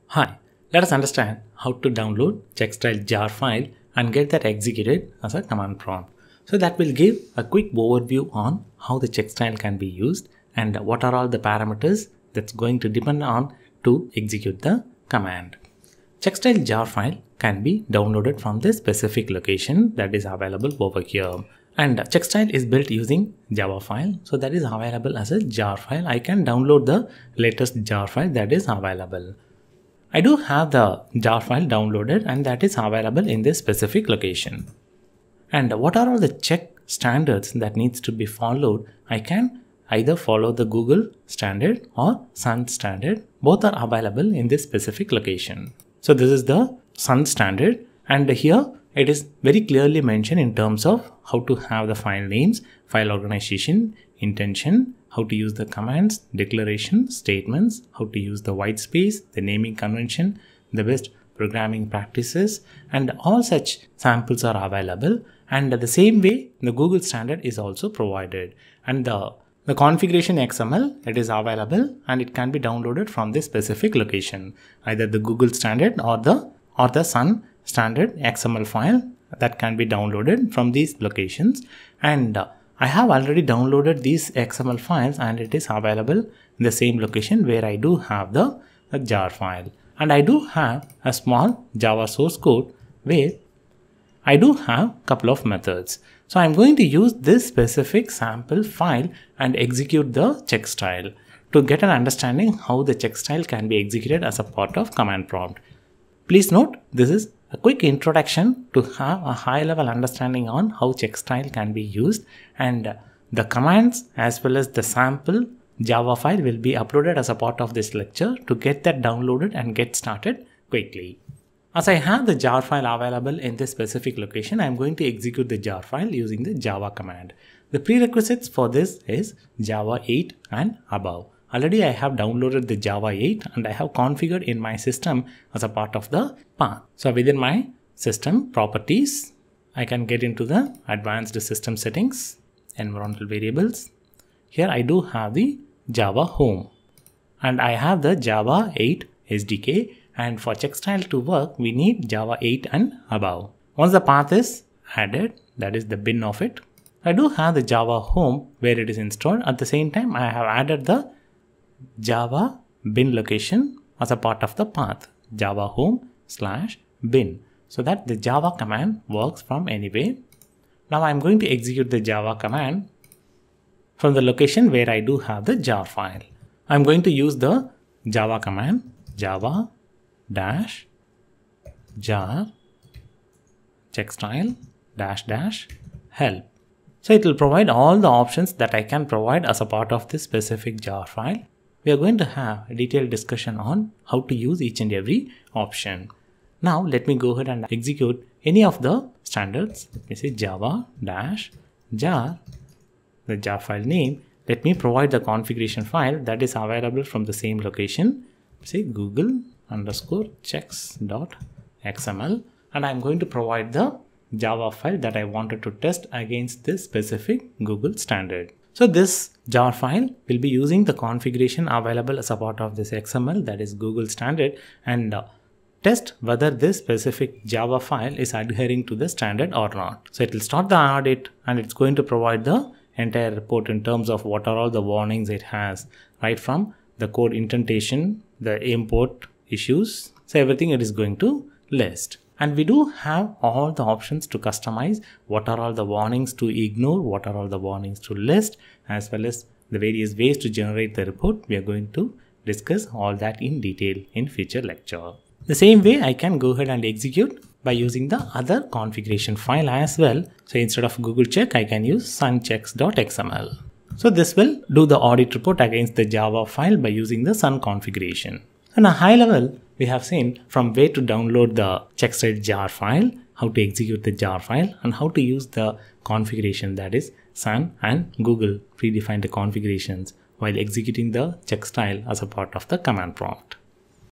Hi, let us understand how to download Checkstyle Jar file and get that executed as a command prompt. So that will give a quick overview on how the Checkstyle can be used and what are all the parameters that's going to depend on to execute the command. Checkstyle Jar file can be downloaded from the specific location that is available over here. And Checkstyle is built using Java file, so that is available as a jar file. I can download the latest jar file that is available. I do have the jar file downloaded and that is available in this specific location. And what are all the check standards that needs to be followed? I can either follow the Google standard or Sun standard. Both are available in this specific location. So this is the Sun standard, and here it is very clearly mentioned in terms of how to have the file names, file organization, intention, how to use the commands, declaration, statements, how to use the white space, the naming convention, the best programming practices, and all such samples are available. And the same way, the Google standard is also provided. And the configuration XML, it is available and it can be downloaded from this specific location, either the Google standard or the Sun standard XML file that can be downloaded from these locations. And I have already downloaded these XML files and it is available in the same location where I do have the jar file. And I do have a small Java source code where I do have a couple of methods. So I'm going to use this specific sample file and execute the Checkstyle to get an understanding how the Checkstyle can be executed as a part of command prompt. Please note, this is a quick introduction to have a high-level understanding on how Checkstyle can be used, and the commands as well as the sample Java file will be uploaded as a part of this lecture to get that downloaded and get started quickly. As I have the jar file available in this specific location, I am going to execute the jar file using the Java command. The prerequisites for this is Java 8 and above. Already I have downloaded the Java 8 and I have configured in my system as a part of the path. So within my system properties, I can get into the advanced system settings, environmental variables. Here I do have the Java home and I have the Java 8 SDK, and for Checkstyle to work we need Java 8 and above. Once the path is added, that is the bin of it, I do have the Java home where it is installed. At the same time I have added the Java bin location as a part of the path, Java home/bin, so that the Java command works from anywhere. Now I'm going to execute the Java command from the location where I do have the jar file. I'm going to use the Java command java -jar checkstyle -help. So it will provide all the options that I can provide as a part of this specific jar file. We are going to have a detailed discussion on how to use each and every option. Now let me go ahead and execute any of the standards. Let me say java-jar, the jar file name. Let me provide the configuration file that is available from the same location. Say google_checks.xml, and I'm going to provide the Java file that I wanted to test against this specific Google standard. So this jar file will be using the configuration available as a part of this XML, that is Google standard, and test whether this specific Java file is adhering to the standard or not. So it will start the audit and it's going to provide the entire report in terms of what are all the warnings it has, right from the code indentation, the import issues. So everything it is going to list. And we do have all the options to customize what are all the warnings to ignore, what are all the warnings to list, as well as the various ways to generate the report. We are going to discuss all that in detail in future lecture. The same way I can go ahead and execute by using the other configuration file as well. So instead of Google check, I can use sunchecks.xml. So this will do the audit report against the Java file by using the Sun configuration. On a high level, we have seen from where to download the Checkstyle jar file, how to execute the jar file, and how to use the configuration, that is Sun and Google predefined the configurations while executing the Checkstyle as a part of the command prompt.